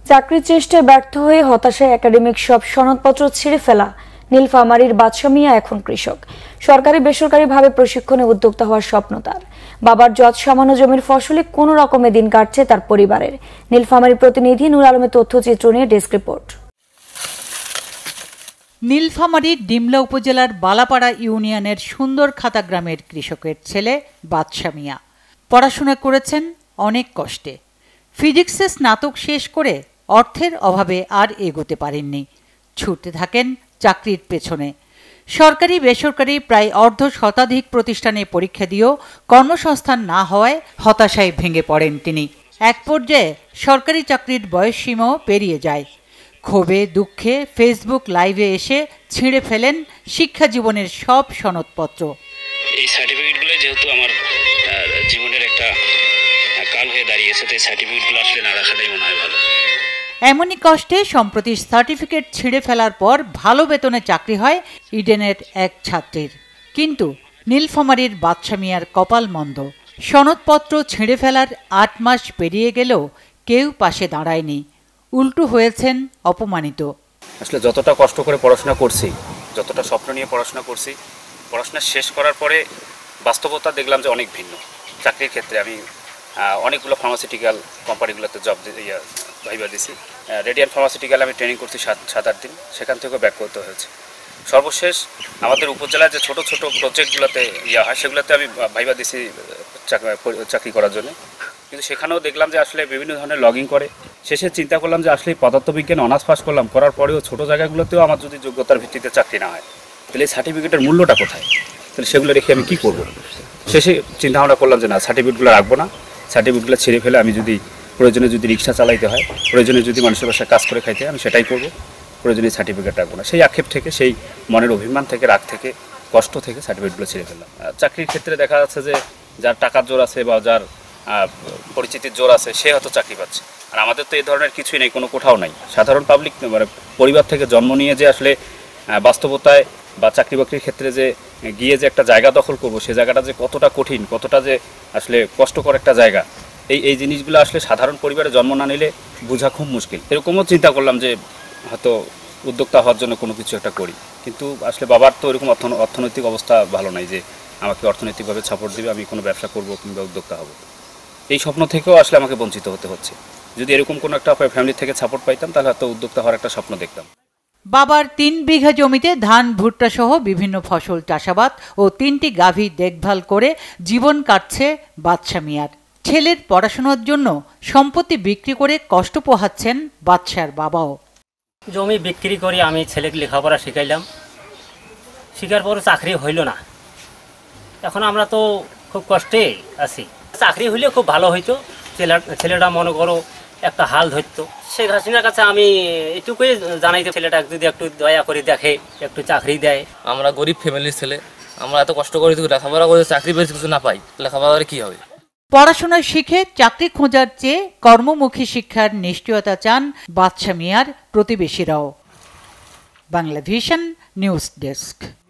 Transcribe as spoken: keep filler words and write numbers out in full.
চাকরির চেষ্টায় ব্যর্থ হয়ে হতাশায় একাডেমিক সব সনদপত্র ছিঁড়ে ফেলা নীলফামারীর বাদশা মিয়া এখন কৃষক। সরকারি বেসরকারিভাবে প্রশিক্ষণে উদ্যোক্তা হওয়ার স্বপ্ন তার। বাবার যৎ সামান্য জমির ফসলে কোনো রকমে দিন কাটছে তার পরিবারের। নীলফামারীর প্রতিনিধি নূর আলমের তথ্যচিত্র নিয়ে ডেস্ক রিপোর্ট। নীলফামারীর ডিমলা উপজেলার বালাপাড়া ইউনিয়নের সুন্দর খাতা গ্রামের কৃষকের ছেলে বাদশা মিয়া পড়াশোনা করেছেন অনেক কষ্টে। ফিজিক্সে স্নাতক শেষ করে অর্থের অভাবে আর এগোতে পারেননি, ছুটতে থাকেন চাকরির পেছনে। সরকারি বেসরকারি প্রায় অর্ধ শতাধিক প্রতিষ্ঠানে পরীক্ষা দিয়েও কর্মসংস্থান না হওয়ায় হতাশায় ভেঙে পড়েন তিনি। এক পর্যায়ে সরকারি চাকরির বয়সসীমাও পেরিয়ে যায়। ক্ষোভে দুঃখে ফেসবুক লাইভে এসে ছিঁড়ে ফেলেন শিক্ষা জীবনের সব সনদপত্র। এই সার্টিফিকেটগুলো যেহেতু আমার জীবনের একটা কাল হয়ে দাঁড়িয়েছে, তাই সার্টিফিকেটগুলো আসলে না রাখাটাই মনে হয় ভালো। এমনই কষ্টে সম্প্রতি সার্টিফিকেট ছিঁড়ে ফেলার পর ভালো বেতনে চাকরি হয় ইডেনের এক ছাত্রীর। কিন্তু নীলফামারীর বাদশা মিয়ার কপাল মন্দ। সনদপত্র ছিঁড়ে ফেলার আট মাস পেরিয়ে গেলেও কেউ পাশে দাঁড়ায়নি, উল্টো হয়েছেন অপমানিত। আসলে যতটা কষ্ট করে পড়াশোনা করছি, যতটা স্বপ্ন নিয়ে পড়াশোনা করছি, পড়াশোনা শেষ করার পরে বাস্তবতা দেখলাম যে অনেক ভিন্ন। চাকরির ক্ষেত্রে আমি অনেকগুলো ফার্মাসিউটিক্যাল কোম্পানিগুলোতে জব ইয়া ভাইবা দিছি। রেডিয়ান ফার্মাসিউটিক্যাল আমি ট্রেনিং করছি সাত সাত আট দিন, সেখান থেকেও ব্যাক করতে হয়েছে। সর্বশেষ আমাদের উপজেলায় যে ছোট ছোট প্রজেক্টগুলোতে ইয়া হয়, সেগুলোতে আমি ভাইবা দিছি চাকরি করার জন্য। কিন্তু সেখানেও দেখলাম যে আসলে বিভিন্ন ধরনের লগিং করে। শেষে চিন্তা করলাম যে আসলে পদার্থবিজ্ঞান অনার্স পাস করলাম, করার পরেও ছোটো জায়গাগুলোতেও আমার যদি যোগ্যতার ভিত্তিতে চাকরি না হয়, তাহলে এই সার্টিফিকেটের মূল্যটা কোথায়? তাহলে সেগুলো রেখে আমি কী করবো? শেষে চিন্তা ভাবনা করলাম যে না, সার্টিফিকেটগুলো রাখবো না। সার্টিফিকেটগুলো ছেড়ে ফেলে আমি যদি প্রয়োজনে যদি রিক্সা চালাইতে হয়, প্রয়োজনে যদি মানুষের বাসায় কাজ করে খাইতে হয়, আমি সেটাই করবো। প্রয়োজনে সার্টিফিকেট রাখবো না। সেই আক্ষেপ থেকে, সেই মনের অভিমান থেকে, রাগ থেকে, কষ্ট থেকে সার্টিফিকেটগুলো ছেড়ে ফেললাম। চাকরির ক্ষেত্রে দেখা যাচ্ছে যে যার টাকার জোর আছে বা যার পরিচিতির জোর আছে, সে হয়তো চাকরি পাচ্ছে। আর আমাদের তো এই ধরনের কিছুই নেই, কোনো কোথাও নাই। সাধারণ পাবলিক মানে পরিবার থেকে জন্ম নিয়ে যে আসলে বাস্তবতায় বা চাকরি বাকরির ক্ষেত্রে যে গিয়ে যে একটা জায়গা দখল করবো, সে জায়গাটা যে কতটা কঠিন, কতটা যে আসলে কষ্টকর একটা জায়গা, এই এই জিনিসগুলো আসলে সাধারণ পরিবারে জন্ম না নিলে বোঝা খুব মুশকিল। এরকমও চিন্তা করলাম যে হয়তো উদ্যোক্তা হওয়ার জন্য কোনো কিছু একটা করি, কিন্তু আসলে বাবার তো এরকম অর্থনৈতিক অবস্থা ভালো নাই যে আমাকে অর্থনৈতিকভাবে সাপোর্ট দেবে, আমি কোনো ব্যবসা করবো কিংবা উদ্যোক্তা হব। এই স্বপ্ন থেকেও আসলে আমাকে বঞ্চিত হতে হচ্ছে। যদি এরকম কোনো একটা ফ্যামিলি থেকে সাপোর্ট পাইতাম, তাহলে হয়তো উদ্যোক্তা হওয়ার একটা স্বপ্ন দেখতাম। বাবার তিন বিঘা জমিতে ধান, ভুট্টা সহ বিভিন্ন ফসল চাষাবাদ ও তিনটি গাভী দেখভাল করে জীবন কাটছে বাদশা মিয়ার। ছেলের পড়াশোনার জন্য সম্পত্তি বিক্রি করে কষ্ট পোহাচ্ছেন বাদশার বাবাও। জমি বিক্রি করে আমি ছেলেকে লেখাপড়া শিখাইলাম, শিখার পর চাকরি হইল না। এখন আমরা তো খুব কষ্টে আছি। চাকরি হইলে খুব ভালো হইতো, ছেলে ছেলেটা মনে করো একটা হাল ধরতো। শেখ হাসিনার কাছে আমি এটুকুই জানাইতে, ছেলেটা যদি একটু দয়া করে দেখে, একটু চাকরি দেয়। আমরা গরিব ফ্যামিলির ছেলে, আমরা এত কষ্ট করে লেখাপড়া করে চাকরি পেয়েছি, কিছু না পাই, লেখাপড়া করে কী হবে? পড়াশোনা শিখে চাকরি খোঁজার চেয়ে কর্মমুখী শিক্ষার নিশ্চয়তা চান বাদশা মিয়ার প্রতিবেশীরাও। Bangla vision news desk.